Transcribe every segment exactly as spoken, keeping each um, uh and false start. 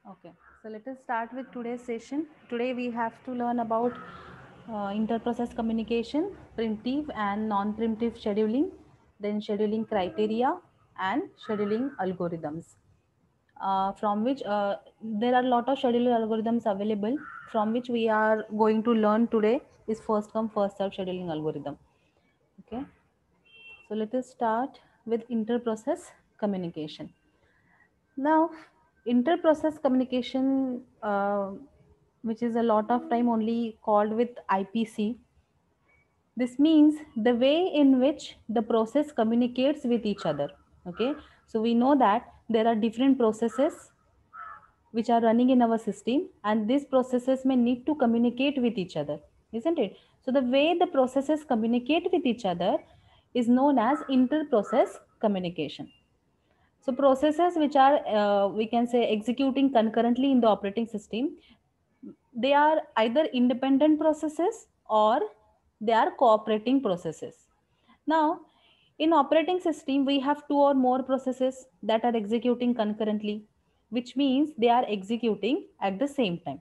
Okay, so let us start with today's session. Today we have to learn about uh, interprocess communication, preemptive and non-preemptive scheduling, then scheduling criteria and scheduling algorithms. Uh, from which uh, there are a lot of scheduling algorithms available. From which we are going to learn today is first come first serve scheduling algorithm. Okay, so let us start with interprocess communication. Now, inter-process communication, uh, which is a lot of time only called with I P C, this means the way in which the process communicates with each other. Okay, so we know that there are different processes which are running in our system, and these processes may need to communicate with each other, isn't it? So the way the processes communicate with each other is known as inter-process communication. So processes which are, uh, we can say, executing concurrently in the operating system, they are either independent processes or they are cooperating processes. Now, in operating system, we have two or more processes that are executing concurrently, which means they are executing at the same time.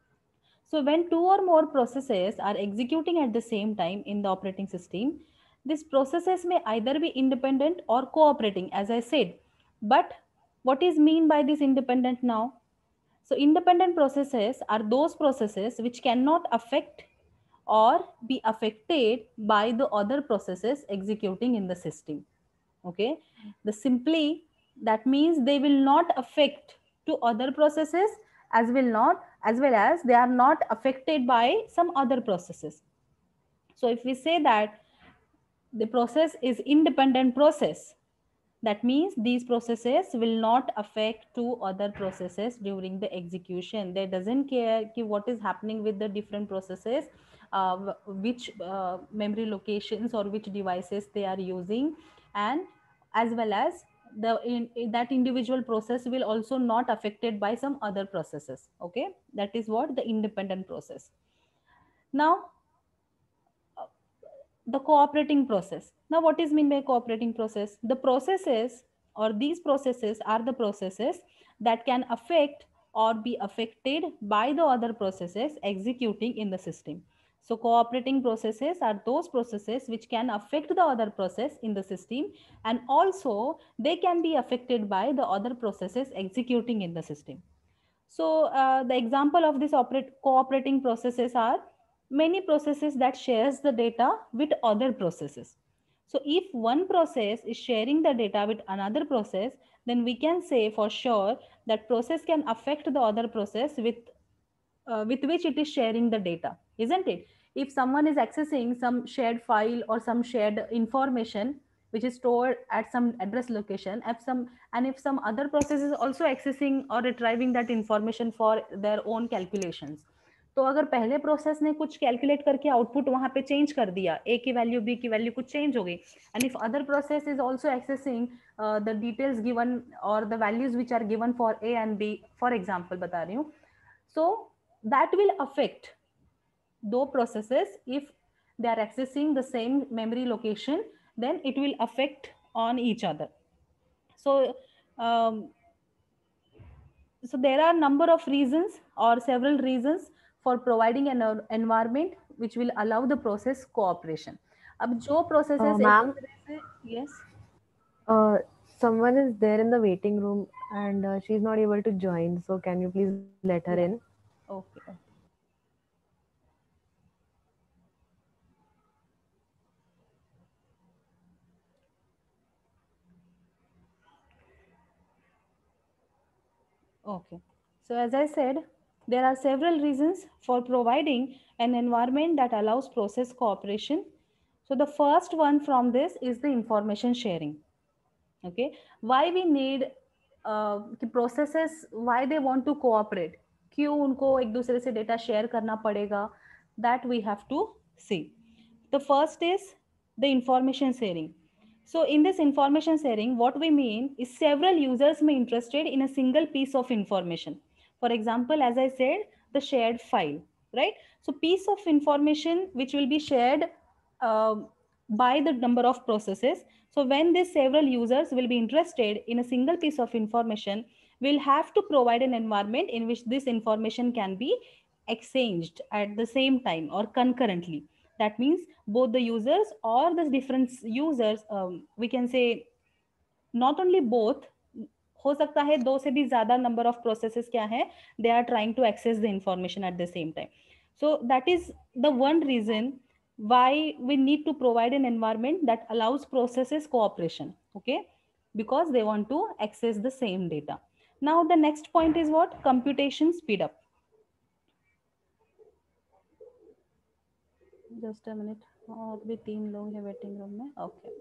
So when two or more processes are executing at the same time in the operating system, these processes may either be independent or cooperating, as I said. But what is mean by this independent now? So independent processes are those processes which cannot affect or be affected by the other processes executing in the system. Okay, the simply that means they will not affect to other processes, as will not as well as they are not affected by some other processes. So if we say that the process is independent process, that means these processes will not affect to other processes during the execution. They doesn't care ki what is happening with the different processes, uh, which uh, memory locations or which devices they are using, and as well as the in, in that individual process will also not affected by some other processes. Okay, that is what the independent process. Now, the cooperating process. Now, what is mean by cooperating process? The processes or these processes are the processes that can affect or be affected by the other processes executing in the system. So cooperating processes are those processes which can affect the other process in the system, and also they can be affected by the other processes executing in the system. So uh, the example of this operate, cooperating processes are many processes that shares the data with other processes. So if one process is sharing the data with another process, then we can say for sure that process can affect the other process with uh, with which it is sharing the data, isn't it? If someone is accessing some shared file or some shared information which is stored at some address location, if some and if some other process is also accessing or retrieving that information for their own calculations, तो अगर पहले process ने कुछ calculate करके output वहां पे change कर दिया, ए की वैल्यू बी की वैल्यू कुछ चेंज हो गई, and if other process is also accessing the details given और the values which are given for A and B, for example बता रही हूँ, so that will affect those processes. If they are accessing the same memory location, then it will affect on each other. So um, so there are number of reasons or several reasons for providing an environment which will allow the process cooperation. अब जो Uh, processes एक ma'am, दूसरे से, yes, uh, someone is there in the waiting room and uh, she's not able to join. So can you please let her in? yeah, okay, okay. Okay. So as I said, there are several reasons for providing an environment that allows process cooperation. So the first one from this is the information sharing. Okay. Why we need uh, कि processes, why they want to cooperate, क्यों उनको एक दूसरे से data share करना पड़ेगा, that we have to see. The first is the information sharing. So in this information sharing, what we mean is several users may interested in a single piece of information. For example, as I said, the shared file, right? So piece of information which will be shared um by the number of processes. So when these several users will be interested in a single piece of information, we'll have to provide an environment in which this information can be exchanged at the same time or concurrently. That means both the users or the different users, um, we can say not only both, हो सकता है दो से भी ज्यादा number of processes क्या है, they are trying to access the information at the same time. So that is the one reason why we need to provide an environment that allows processes cooperation, okay, because they want to access the same data. Now the next point is what? Computation speed up. Just a minute, और भी तीन लोग हैं waiting room में. Okay.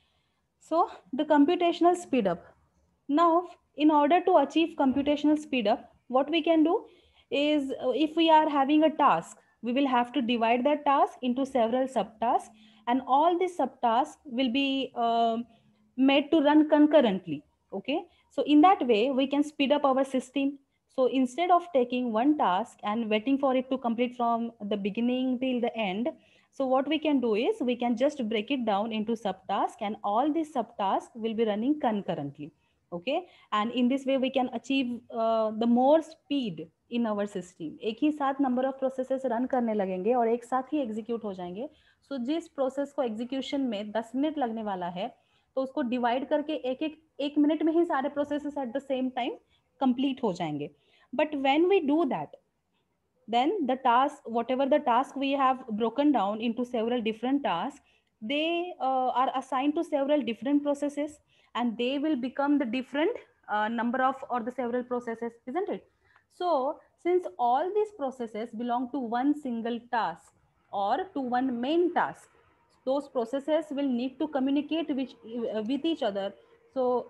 So the computational speed up. Now, in order to achieve computational speed up, what we can do is, uh, if we are having a task, we will have to divide that task into several subtasks, and all these subtasks will be um, made to run concurrently. Okay. So in that way, we can speed up our system. So instead of taking one task and waiting for it to complete from the beginning till the end, so what we can do is we can just break it down into subtasks, and all these subtasks will be running concurrently. Okay. And in this way we can achieve uh, the more speed in our system. एक ही साथ number of processes run करने लगेंगे और एक साथ ही execute हो जाएंगे. So जिस process को execution में दस मिनट लगने वाला है, तो उसको divide करके एक एक एक मिनट में ही सारे processes at the same time complete हो जाएंगे. But when we do that, then the task, whatever the task we have broken down into several different tasks, they uh, are assigned to several different processes, and they will become the different uh, number of or the several processes, isn't it? So since all these processes belong to one single task or to one main task, those processes will need to communicate with, uh, with each other. So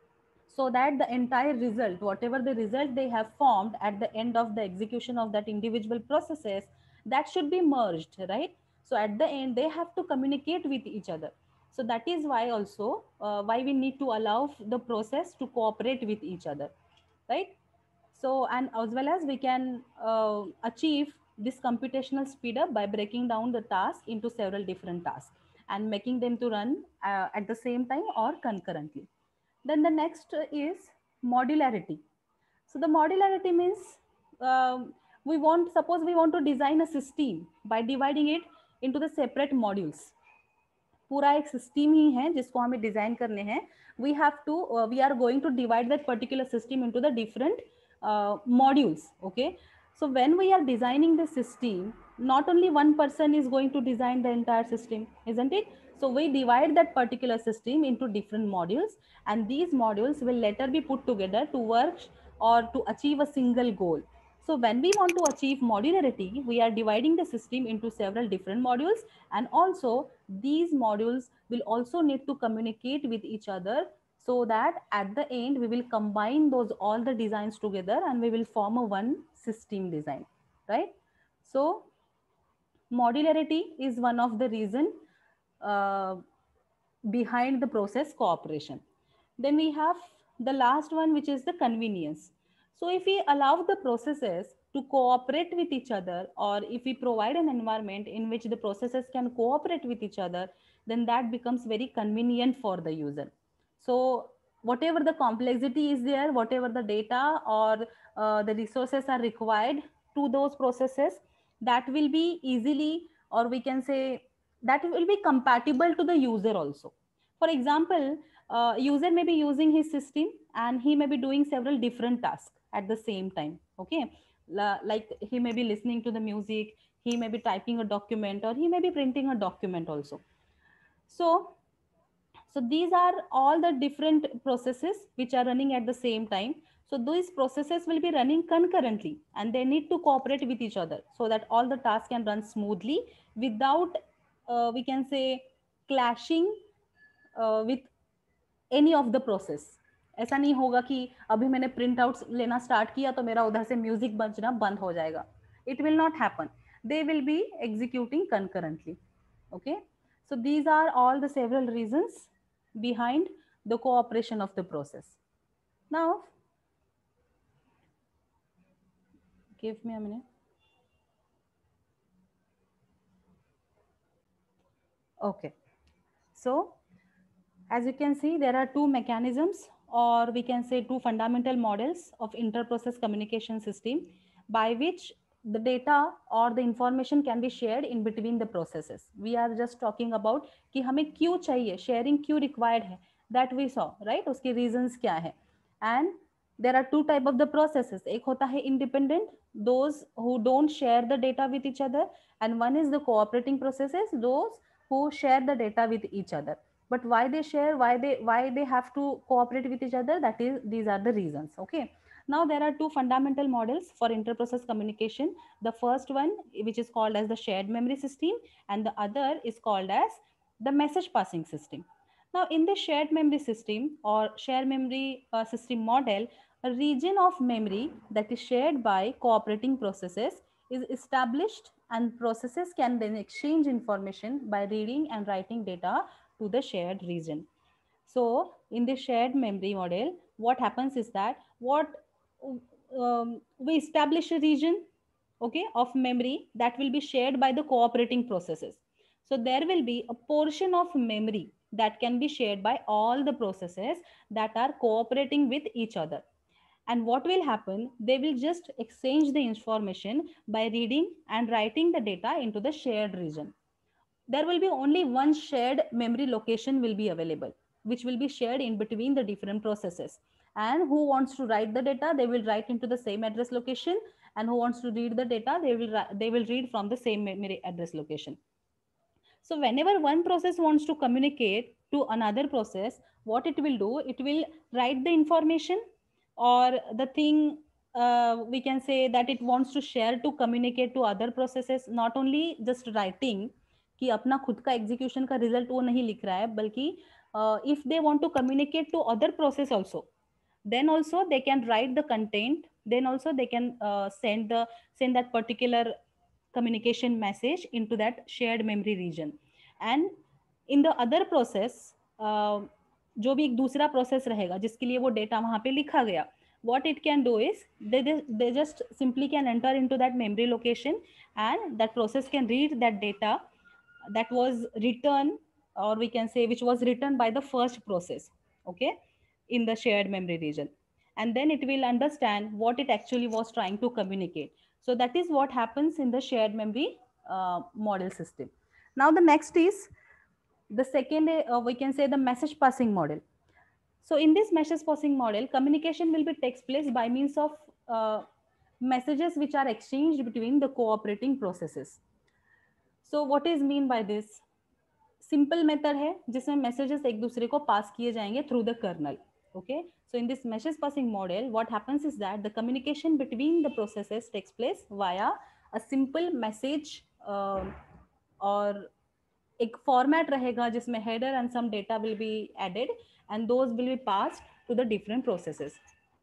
so that the entire result, whatever the result they have formed at the end of the execution of that individual processes, that should be merged, right? So at the end they have to communicate with each other. So that is why also uh, why we need to allow the process to cooperate with each other, right? So, and as well as we can uh, achieve this computational speed up by breaking down the task into several different tasks and making them to run uh, at the same time or concurrently. Then the next is modularity. So the modularity means, um, we want, suppose we want to design a system by dividing it into the separate modules. पूरा एक system ही है जिसको हमें design करने हैं. We have to, uh, we are going to divide that particular system into the different uh, modules. Okay. So when we are designing the system, not only one person is going to design the entire system, isn't it? So we divide that particular system into different modules, and these modules will later be put together to work or to achieve a single goal. So when we want to achieve modularity, we are dividing the system into several different modules, and also these modules will also need to communicate with each other, so that at the end we will combine those all the designs together and we will form a one system design, right? So modularity is one of the reason uh, behind the process cooperation. Then we have the last one, which is the convenience. So if we allow the processes to cooperate with each other, or if we provide an environment in which the processes can cooperate with each other, then that becomes very convenient for the user. So whatever the complexity is there, whatever the data or uh, the resources are required to those processes, that will be easily, or we can say that will be compatible to the user also. For example, uh, user may be using his system and he may be doing several different tasks at the same time. Okay. La- like he may be listening to the music, he may be typing a document, or he may be printing a document also. So so these are all the different processes which are running at the same time. So these processes will be running concurrently, and they need to cooperate with each other so that all the tasks can run smoothly without, uh, we can say, clashing uh, with any of the process. ऐसा नहीं होगा कि अभी मैंने print out लेना start किया तो मेरा उधर से म्यूजिक बजना बंद हो जाएगा. It will not happen. They will be executing concurrently. Okay. So these are all the several reasons behind the cooperation of the process. Now, give me a minute. Okay. So, as you can see, there are two mechanisms or we can say two fundamental models of inter-process communication system by which the data or the information can be shared in between the processes. We are just talking about कि हमें क्यों चाहिए, sharing क्यों required है, that we saw, right? उसके reasons क्या है. And there are two type of the processes. एक होता है independent, those who don't share the data with each other, and one is the cooperating processes, those who share the data with each other. But why they share, why they why they have to cooperate with each other, that is, these are the reasons. Okay, now there are two fundamental models for inter-process communication. The first one, which is called as the shared memory system, and the other is called as the message passing system. Now in the shared memory system or shared memory uh, system model, a region of memory that is shared by cooperating processes is established, and processes can then exchange information by reading and writing data to the shared region. So in the shared memory model, what happens is that what um, we establish a region, okay, of memory that will be shared by the cooperating processes. So there will be a portion of memory that can be shared by all the processes that are cooperating with each other. And what will happen, they will just exchange the information by reading and writing the data into the shared region. There will be only one shared memory location will be available, which will be shared in between the different processes. And who wants to write the data, they will write into the same address location, and who wants to read the data, they will they will read from the same memory address location. So whenever one process wants to communicate to another process, what it will do, it will write the information, or the thing, uh, we can say that it wants to share to communicate to other processes, not only just writing कि अपना खुद का execution का result वो नहीं लिख रहा है, बल्कि if they want to communicate to other process also, then also they can write the content, then also they can uh, send the send that particular communication message into that shared memory region. And in the other process, uh, जो भी एक दूसरा process रहेगा जिसके लिए वो data वहां पे लिखा गया, what it can do is they, they they just simply can enter into that memory location, and that process can read that data that was written, or we can say which was written by the first process, okay, in the shared memory region. And then it will understand what it actually was trying to communicate. So that is what happens in the shared memory uh, model system. Now the next is the second, uh, we can say the message passing model. So in this message passing model, communication will be takes place by means of uh, messages which are exchanged between the cooperating processes. So what is mean by this? Simple method है जिसमें messages एक दूसरे को pass किए जाएंगे through the kernel. Okay, so in this message passing model, what happens is that the communication between the processes takes place via a simple message, uh, और एक format रहेगा जिसमें header and some data will be added, and those will be passed to the different processes.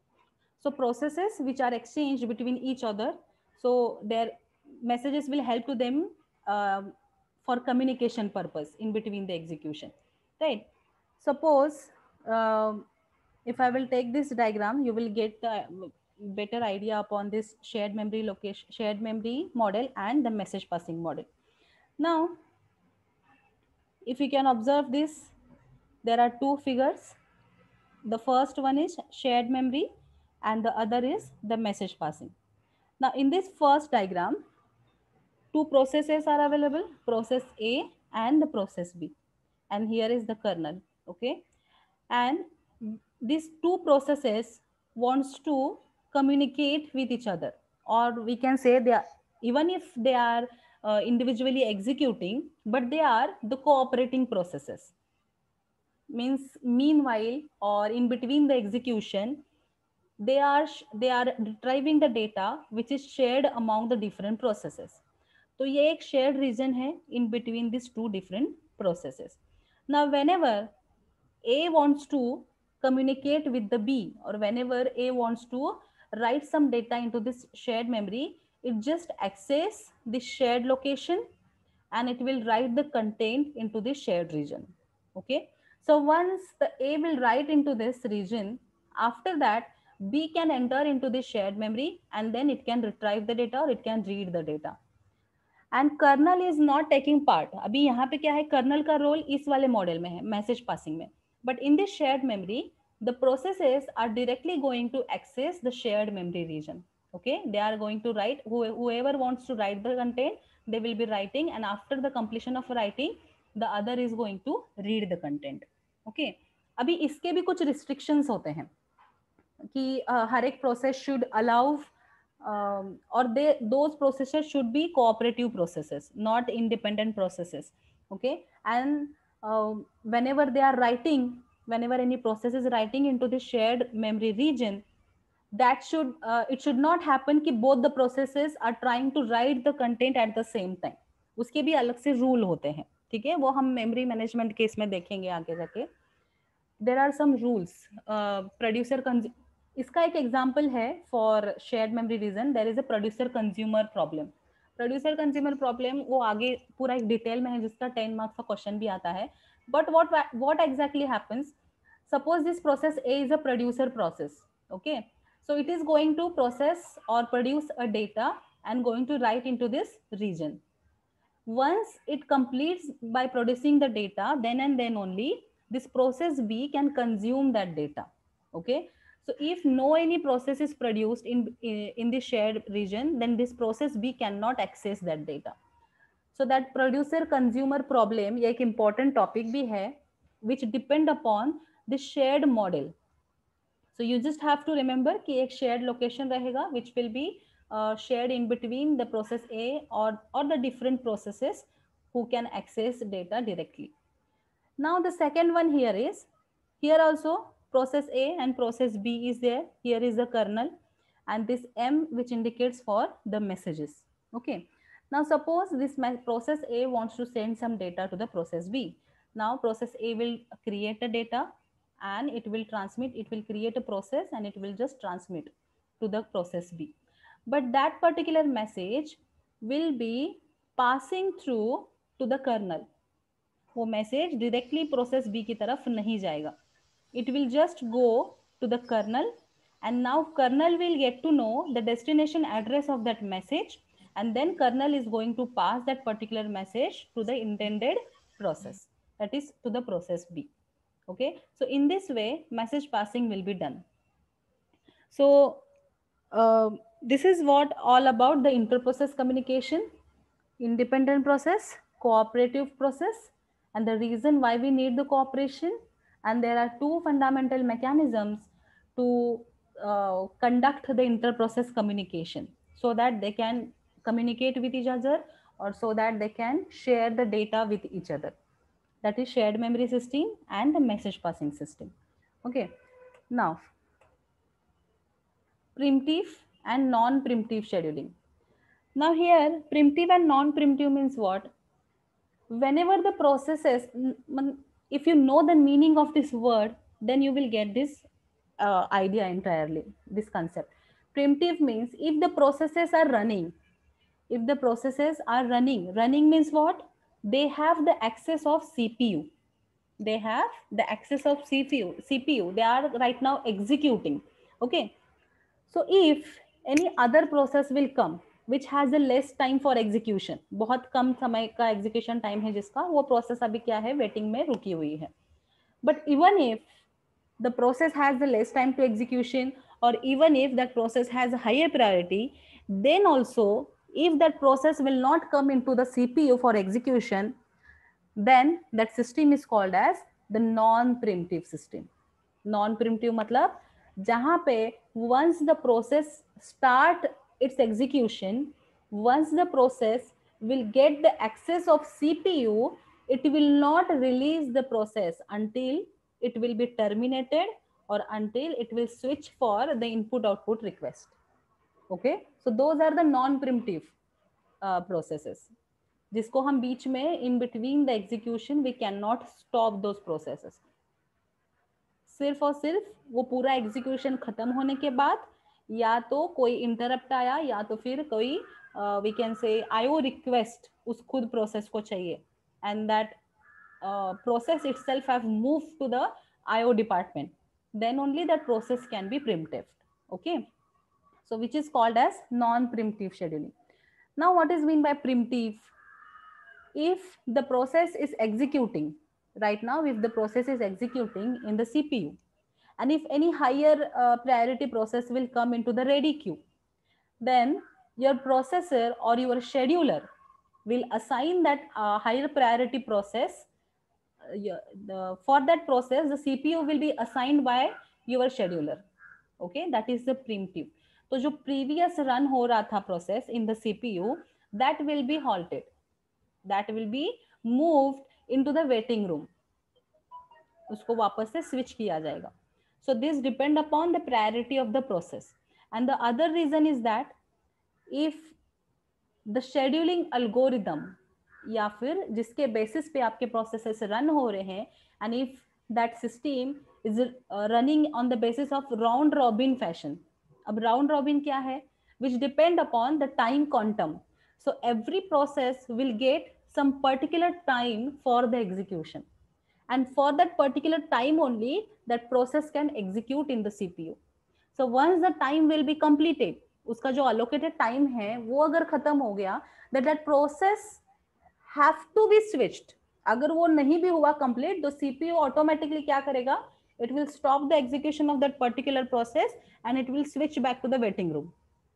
So processes which are exchanged between each other, so their messages will help to them uh, for communication purpose in between the execution, right? Suppose uh, if I will take this diagram, you will get the better idea upon this shared memory location, shared memory model and the message passing model. Now if you can observe this, there are two figures. The first one is shared memory and the other is the message passing. Now in this first diagram, two processes are available, process A and the process B, and here is the kernel, okay? And these two processes wants to communicate with each other, or we can say they are, even if they are uh, individually executing, but they are the cooperating processes. Means meanwhile or in between the execution, they are they are retrieving the data which is shared among the different processes. तो ये एक shared region है in between these two different processes. Now whenever A wants to communicate with the B, or whenever A wants to write some data into this shared memory, it just access this shared location and it will write the content into the shared region. Okay, so once the A will write into this region, after that B can enter into the shared memory and then it can retrieve the data or it can read the data. And kernel is not taking part. अभी यहाँ पे क्या है, colonel का role इस वाले model में है मैसेज पासिंग में, but in this shared memory the processes are directly going to access the shared memory region. Okay, they are going to write, whoever wants to write the content, they will be writing, and after the completion of writing, the other is going to read the content. Okay, अभी इसके भी कुछ restrictions होते हैं कि uh, हर एक process should allow um, or they those processes should be cooperative processes, not independent processes. Okay, and uh, whenever they are writing, whenever any process is writing into the shared memory region, that should uh, it should not happen कि both the processes are trying to write the content at the same time. उसके भी अलग से rule होते हैं, ठीक है, वो हम मेमोरी मैनेजमेंट केस में देखेंगे आगे जाके. There are some rules. uh, producer इसका एक एग्जाम्पल है for shared memory region. There is a producer consumer problem. Producer consumer problem वो आगे पूरा एक डिटेल में है, जिसका टेन मार्क्स का क्वेश्चन भी आता है. But what what exactly happens, suppose this process A is a producer process. Okay, so it is going to process or produce a data and going to write into this region. Once it completes by producing the data, then and then only this process B can consume that data. Okay, so if no any process is produced in in the shared region, then this process B cannot access that data. So that producer consumer problem ये एक important topic भी है, which depend upon the shared model. So you just have to remember कि एक shared location रहेगा which will be uh, shared in between the process A or or the different processes who can access data directly. Now the second one here is, here also process A and process B is there. Here is the kernel and this M which indicates for the messages. Okay. Now suppose this process A wants to send some data to the process B. Now process A will create a data and it will transmit, it will create a process and it will just transmit to the process B. But that particular message will be passing through to the kernel. वो message directly process B की तरफ नहीं जाएगा. It will just go to the kernel and now kernel will get to know the destination address of that message and then kernel is going to pass that particular message to the intended process, that is to the process B. Okay, so in this way message passing will be done. So uh, this is what all about the interprocess communication, independent process, cooperative process, and the reason why we need the cooperation. And there are two fundamental mechanisms to uh, conduct the interprocess communication so that they can communicate with each other or so that they can share the data with each other. That is shared memory system and the message passing system. Okay, now primitive and non-primitive scheduling. Now here primitive and non-primitive means what? Whenever the processes, if you know the meaning of this word, then you will get this uh, idea entirely, this concept. Primitive means if the processes are running, if the processes are running, running means what? They have the access of C P U. They have the access of C P U. C P U. They are right now executing. Okay. So if any other process will come which has a less time for execution, बहुत कम समय का execution time है जिसका, वो process अभी क्या है, waiting में रुकी हुई है. But even if the process has the less time to execution, or even if that process has a higher priority, then also if that process will not come into the C P U for execution, then that system is called as the non-primitive system. Non-primitive मतलब जहाँ पे once the process start its execution, once the process will get the access of C P U, it will not release the process until it will be terminated or until it will switch for the input output request. Okay, so those are the non-primitive uh, processes जिसको हम बीच में in between the execution we cannot stop those processes. सिर्फ और सिर्फ वो पूरा execution खत्म होने के बाद या तो कोई इंटरप्ट आया या तो फिर कोई we can say IO request उस खुद प्रोसेस को चाहिए and that process itself have move to the IO department, then only that process can be primitive. Okay, so which is called as non-primitive scheduling. Now what is mean by primitive? If the process is executing right now, if the process is executing in the C P U And if any higher uh, priority process will come into the ready queue, then your processor or your scheduler will assign that uh, higher priority process. uh, yeah, the, for that process, the C P U will be assigned by your scheduler. Okay, that is the preemptive. तो जो previous run हो रहा था process in the C P U, that will be halted, that will be moved into the waiting room, उसको वापस से switch किया जाएगा. So this depend upon the priority of the process. And the other reason is that if the scheduling algorithm या फिर जिसके basis पे आपके प्रोसेसेस रन हो रहे हैं, and if that system is running on the basis of round robin fashion. अब round robin क्या है? Which depend upon the time quantum. So every process will get some particular time for the execution, and for that particular time only that process can execute in the C P U. So once the time will be completed, उसका जो allocated time है वो अगर खत्म हो गया, that that process have to be switched. अगर वो नहीं भी हुआ complete, तो C P U automatically क्या करेगा? It will stop the execution of that particular process and it will switch back to the waiting room.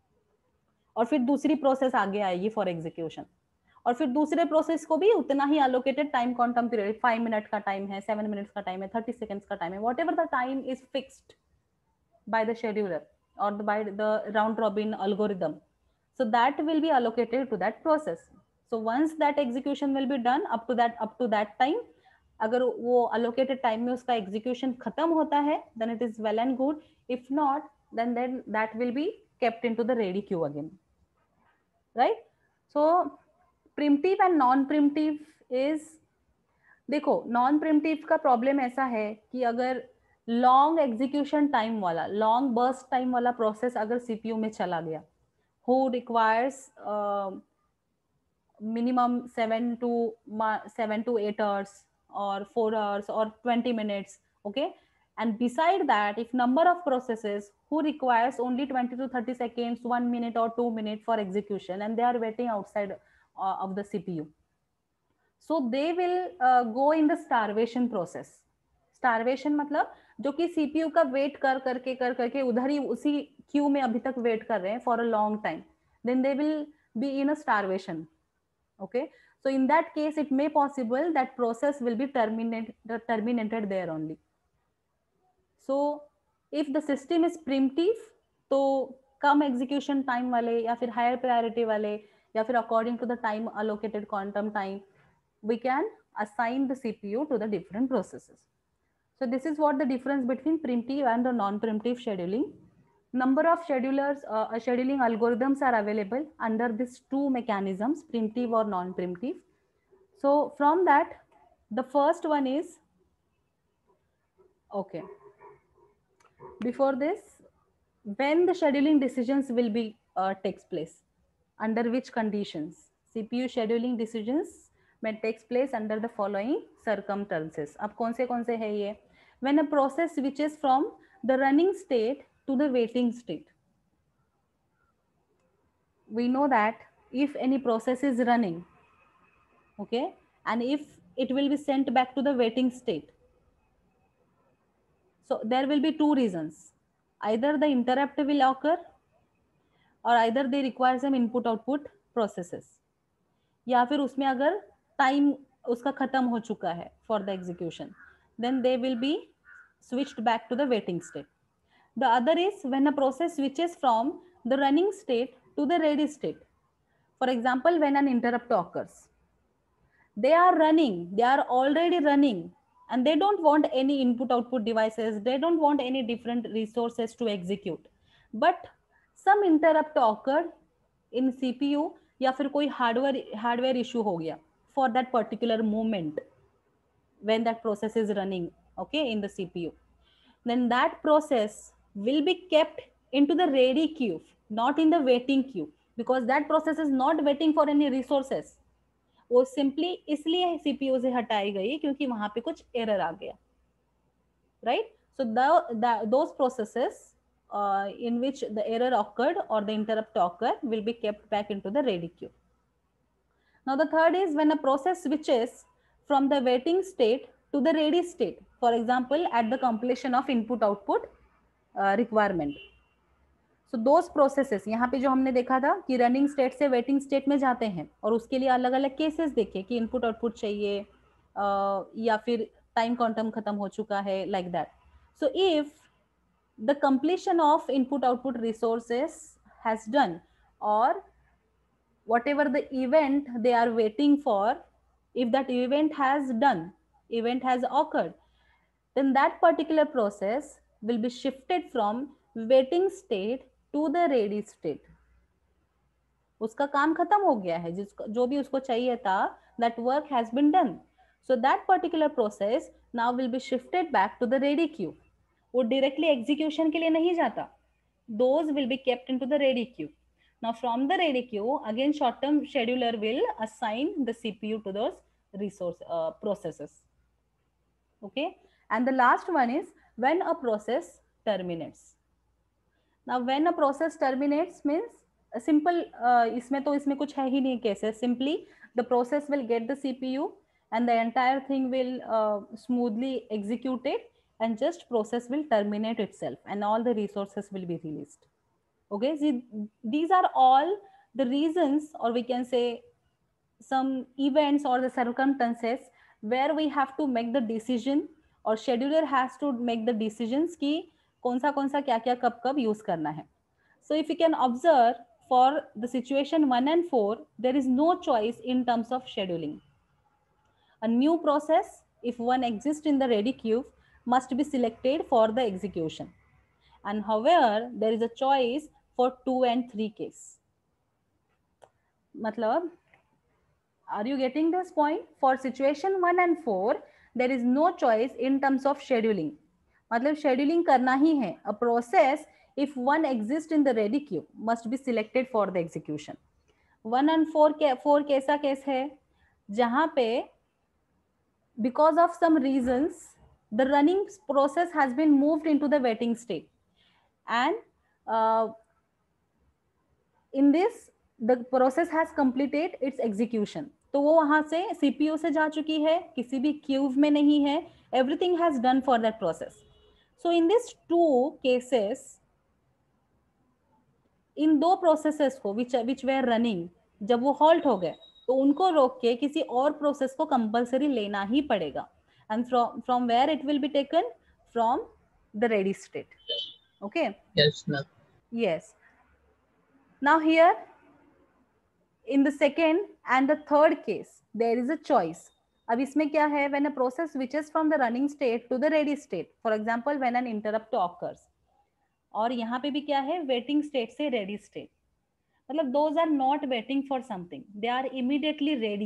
और फिर दूसरी प्रोसेस आगे आएगी फॉर एग्जीक्यूशन, और फिर दूसरे प्रोसेस को भी उतना ही allocated time quantum period, five minute का टाइम है, सेवन मिनट्स का टाइम है, थर्टी सेकेंड्स का टाइम है, whatever the time is fixed by the scheduler और by the round robin algorithm, so that will be allocated to that process. So once that execution will be done up to that up to that time, अगर वो allocated time में उसका execution खत्म होता है, then it is well and good. If not, then then that will be kept into the ready queue again. Right? So preemptive and non preemptive is, देखो non preemptive का problem ऐसा है कि अगर लॉन्ग एग्जीक्यूशन टाइम वाला, long burst time वाला process अगर CPU में चला गया, who requires minimum seven two seven two eight hours और फोर आवर्स और twenty minutes, okay. And beside that, if number of processes who requires only twenty to thirty seconds, one minute or two minutes for execution, and they are waiting outside uh, of the C P U, so they will uh, go in the starvation process. Starvation मतलब जो कि C P U का wait कर करके कर करके उधर ही उसी क्यू में अभी तक वेट कर रहे हैं for a long time, then they will be in a starvation. Okay, so in that case it may possible that process will be terminated terminated there only. So if the system is primitive, तो कम execution time वाले या फिर higher priority वाले या फिर according to the time allocated quantum time, we can assign the C P U to the different processes. So this is what the difference between primitive and the non-primitive scheduling. Number of schedulers, uh, scheduling algorithms are available under these two mechanisms, primitive or non-primitive. So from that, the first one is, okay. Before this, when the scheduling decisions will be uh, takes place, under which conditions? C P U scheduling decisions may takes place under the following circumstances. अब कौन से कौन से है ये? When a process switches from the running state to the waiting state. We know that if any process is running, okay, and if it will be sent back to the waiting state, so there will be two reasons. Either the interrupt will occur or either they require some input output processes, या फिर उसमें अगर time उसका खत्म हो चुका है for the execution, then they will be switched back to the waiting state. The other is when a process switches from the running state to the ready state. For example, when an interrupt occurs, they are running, they are already running, and they don't want any input output devices, they don't want any different resources to execute, but some interrupt occurred in C P U या फिर कोई hardware hardware issue हो गया for that particular moment when that process is running, okay, in the C P U, then that process will be kept into the ready queue, not in the waiting queue, because that process is not waiting for any resources. वो simply इसलिए CPU से हटाई गई क्योंकि वहां पे कुछ error आ गया, right. So those processes in which the error occurred or the interrupt occurred will be kept back into the ready queue. Now the third is when a process switches from the waiting state to the ready state, for example at the completion of input output uh, requirement. So those processes, यहाँ पे जो हमने देखा था कि running state से waiting state में जाते हैं और उसके लिए अलग अलग केसेस देखे कि इनपुट आउटपुट चाहिए uh, या फिर टाइम क्वांटम खत्म हो चुका है, like that. So if the completion of input output resources has done or whatever the event they are waiting for, if that event has done, event has occurred, then that particular process will be shifted from waiting state to the ready state. उसका काम खत्म हो गया है, जिसको जो भी उसको चाहिए था, that work has been done. So that particular process now will be shifted back to the ready queue. वो directly execution के लिए नहीं जाता. Those will be kept into the ready queue. Now from the ready queue, again short-term scheduler will assign the C P U to those resource uh, processes. Okay, and the last one is when a process terminates. Now when a process terminates means a simple uh, इसमें तो इसमें कुछ है ही नहीं cases. Simply the process will get the C P U and the entire thing will uh, smoothly executed and just process will terminate itself and all the resources will be released. Okay, see, these are all the reasons, or we can say some events or the circumstances where we have to make the decision or scheduler has to make the decisions कि कौन सा कौन सा क्या क्या कब कब use करना है. So if you can observe for the situation one and four, there is no choice in terms of scheduling. A new process, if one exists in the ready queue, must be selected for the execution. And however, there is a choice for two and three case. मतलब, are you getting this point? For situation one and four, there is no choice in terms of scheduling. मतलब scheduling करना ही है. A process, if one exists in the ready queue, must be selected for the execution. One and four के four कैसा case है जहाँ पे because of some reasons the running process has been moved into the waiting state, and uh, in this the process has completed its execution. तो वो वहां से CPU से जा चुकी है, किसी भी क्यू में नहीं है, everything has done for that process. So in these two cases, इन दो प्रोसेसेस को which which were running, जब वो halt हो गए तो उनको रोक के किसी और प्रोसेस को कंपलसरी लेना ही पड़ेगा. And from from where it will be taken? From the ready state. Okay. Yes, ma'am. Yes. Now here in the second and the third case there is a choice. अब इसमें क्या है? When a process switches from the running state to the ready state, for example when an interrupt occurs, और यहाँ पे भी क्या है? waiting state से ready state. मतलब those are not waiting for something, they are immediately ready.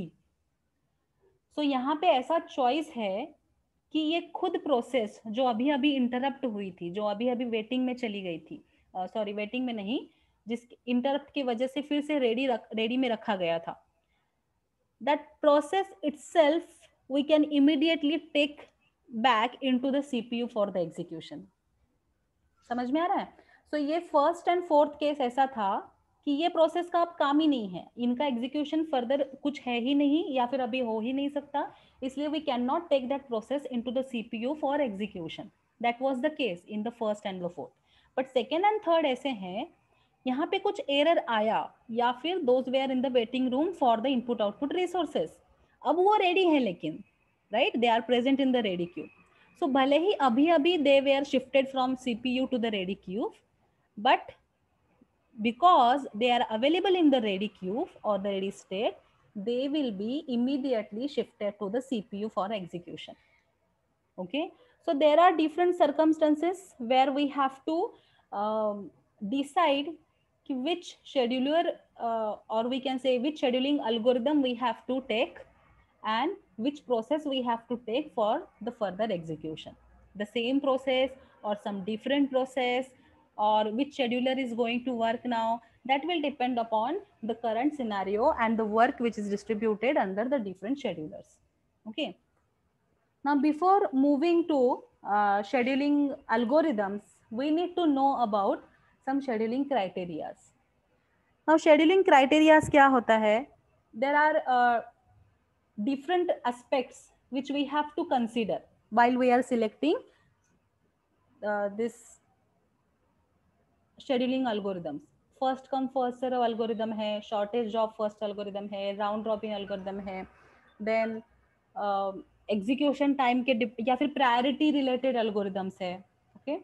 so यहाँ पे ऐसा choice है कि ये खुद प्रोसेस जो अभी अभी इंटरप्ट हुई थी, जो अभी अभी वेटिंग में चली गई थी, सॉरी uh, वेटिंग में नहीं, जिस इंटरप्ट की वजह से फिर से रेडी रख, रेडी में रखा गया था, that process itself we can immediately take back into the CPU for the execution. समझ में आ रहा है? सो so, ये फर्स्ट एंड फोर्थ केस ऐसा था कि ये प्रोसेस का अब काम ही नहीं है, इनका एग्जीक्यूशन फर्दर कुछ है ही नहीं या फिर अभी हो ही नहीं सकता, इसलिए we can not take that process into the CPU for execution. That was the case in the first and the fourth. But second and third ऐसे हैं, यहाँ पे कुछ एरर आया या फिर those were in the waiting room for the input output resources. अब वो रेडी है लेकिन right they are present in the ready queue. So भले ही अभी अभी they were shifted from CPU to the ready queue, but because they are available in the ready queue or the ready state, they will be immediately shifted to the C P U for execution. Okay, so there are different circumstances where we have to um, decide which scheduler uh, or we can say which scheduling algorithm we have to take and which process we have to take for the further execution. The same process or some different process, or which scheduler is going to work now, that will depend upon the current scenario and the work which is distributed under the different schedulers. Okay. Now, before moving to uh, scheduling algorithms, we need to know about some scheduling criteria. Now, scheduling criteria क्या होता है? There are uh, different aspects which we have to consider while we are selecting uh, this scheduling algorithms. First come first serve algorithm है, shortest job first algorithm है, round robin algorithm है, then execution time के या फिर priority related algorithms है. Okay,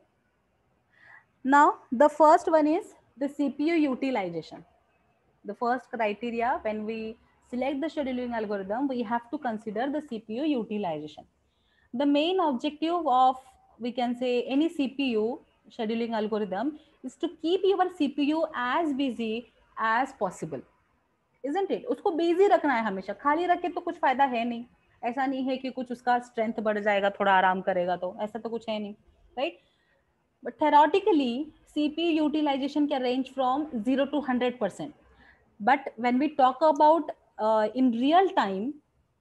now the first one is the C P U utilization. The first criteria when we select the scheduling algorithm, we have to consider the C P U utilization. The main objective of, we can say, any C P U scheduling algorithm is to keep your C P U as busy as possible, isn't it? उसको busy रखना है हमेशा, खाली रख के तो कुछ फायदा है नहीं. ऐसा नहीं है कि कुछ उसका स्ट्रेंथ बढ़ जाएगा, थोड़ा आराम करेगा, तो ऐसा तो कुछ है नहीं, right? But theoretically C P U utilization can range from zero to one hundred percent. But when we talk about uh, in real time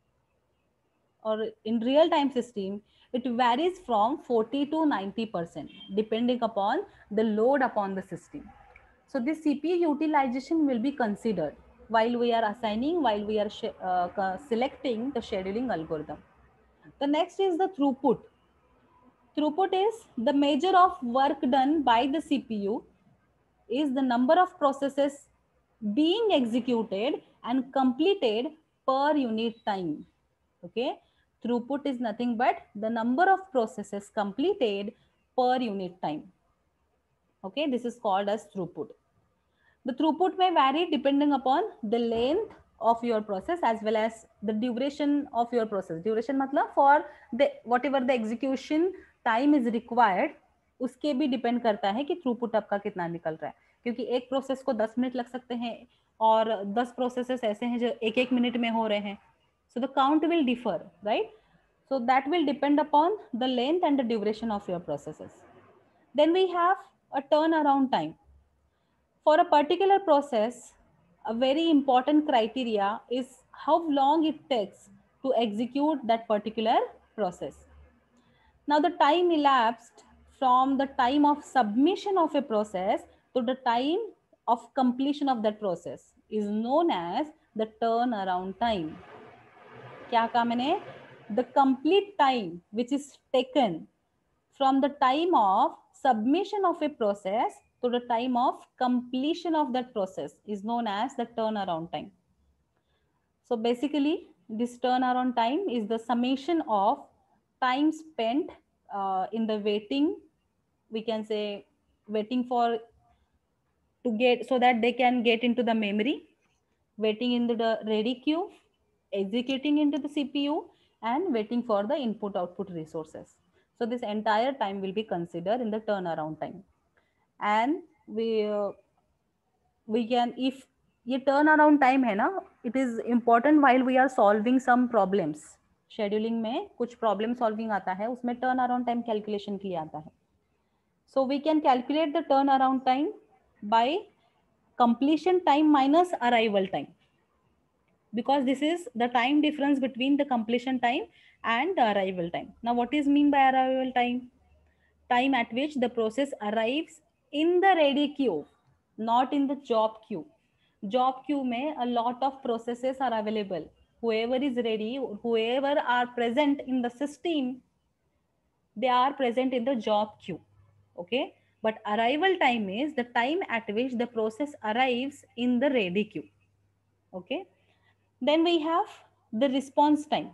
or in real time system, it varies from forty to ninety percent depending upon the load upon the system. So this C P U utilization will be considered while we are assigning, while we are uh, selecting the scheduling algorithm. The next is the throughput. Throughput is the measure of work done by the C P U, is the number of processes being executed and completed per unit time. Okay, throughput is nothing but the number of processes completed per unit time. Okay, this is called as throughput. The throughput may vary depending upon the length of your process as well as the duration of your process. Duration मतलब for the whatever the execution time is required, उसके भी depend करता है कि throughput आपका कितना निकल रहा है, क्योंकि एक प्रोसेस को दस मिनट लग सकते हैं और दस प्रोसेसेस ऐसे हैं जो एक एक मिनट में हो रहे हैं. So the count will differ, right? So that will depend upon the length and the duration of your processes. Then we have a turnaround time. For a particular process, a very important criteria is how long it takes to execute that particular process. Now the time elapsed from the time of submission of a process to the time of completion of that process is known as the turnaround time. क्या कहा मैंने? The complete time which is taken from the time of submission of a process to the time of completion of that process is known as the turnaround time. So basically, this turnaround time is the summation of time spent uh, in the waiting, we can say waiting for to get so that they can get into the memory, waiting in the ready queue, executing into the C P U, and waiting for the input output resources. So this entire time will be considered in the turnaround time. And we uh, we can, if ये turn around time है ना, it is important while we are solving some problems. Scheduling में कुछ problem solving आता है, उसमें turn around time calculation के लिए आता है. So we can calculate the turn around time by completion time minus arrival time, because this is the time difference between the completion time and the arrival time. Now what is mean by arrival time? Time at which the process arrives in the ready queue, not in the job queue. Job queue में a lot of processes are available. Whoever is ready, whoever are present in the system, they are present in the job queue. Okay, but arrival time is the time at which the process arrives in the ready queue. Okay, then we have the response time.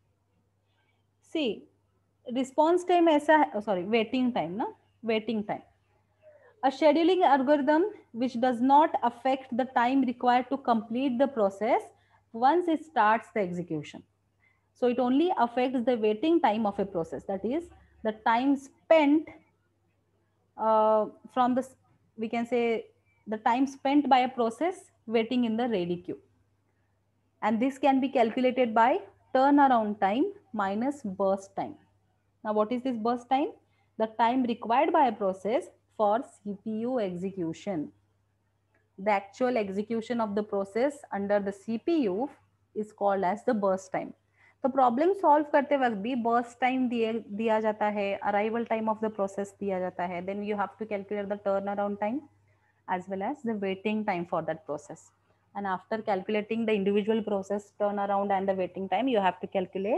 See, response time ऐसा है, oh, sorry, waiting time ना, waiting time. A scheduling algorithm which does not affect the time required to complete the process once it starts the execution. So it only affects the waiting time of a process, that is the time spent uh, from the, we can say the time spent by a process waiting in the ready queue. And this can be calculated by turnaround time minus burst time. Now what is this burst time? The time required by a process for C P U execution. The actual execution of the process under the C P U is called as the burst time. तो problem solve करते वक्त भी burst time दिया जाता है, arrival time of the process दिया जाता है, then you have to calculate the turn around time as well as the waiting time for that process. And after calculating the individual process turnaround and the waiting time, you have to calculate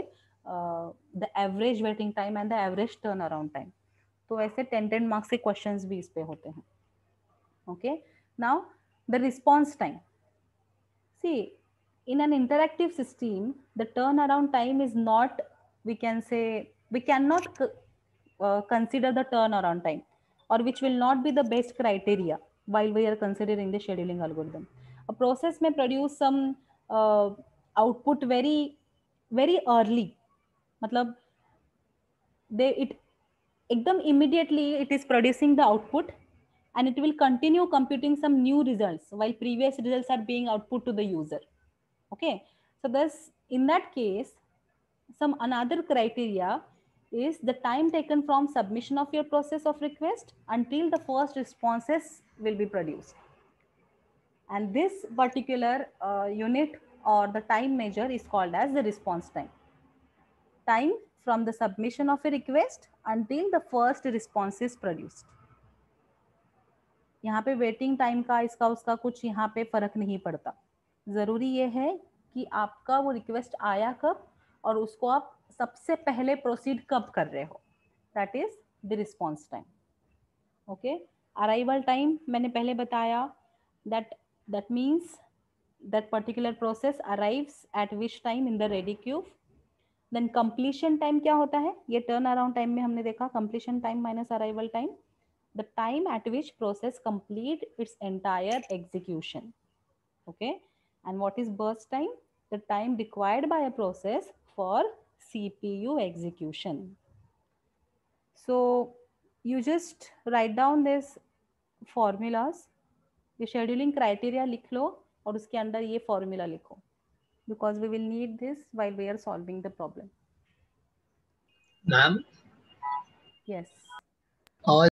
द average waiting time and the average turn around time. तो ऐसे ten ten marks के questions भी इस पे होते हैं. Okay, now the response time. See, in an interactive system, the turnaround time is not, we can say, we cannot uh, consider the turnaround time, or which will not be the best criteria while we are considering the scheduling algorithm. A process may produce some uh, output very, very early. मतलब they it एकदम immediately it is producing the output, and it will continue computing some new results while previous results are being output to the user. Okay, so thus in that case, some another criteria is the time taken from submission of your process of request until the first responses will be produced. And this particular uh, unit or the time measure is called as the response time. Time from the submission of a request until the first response is produced. यहाँ पे waiting time का इसका उसका कुछ यहाँ पे फर्क नहीं पड़ता. ज़रूरी ये है कि आपका वो रिक्वेस्ट आया कब और उसको आप सबसे पहले प्रोसीड कब कर रहे हो. That is the response time. Okay, arrival time मैंने पहले बताया, that that means that particular process arrives at which time in the ready queue. Then completion time क्या होता है, ये टर्न अराउंड टाइम में हमने देखा, completion time minus arrival time, the time at which process complete its entire execution. Okay, and what is burst time? The time required by a process for C P U execution. So you just write down this formulas. ये scheduling criteria लिख लो और उसके अंदर ये formula लिखो, because we will need this while we are solving the problem. Ma'am? Yes. और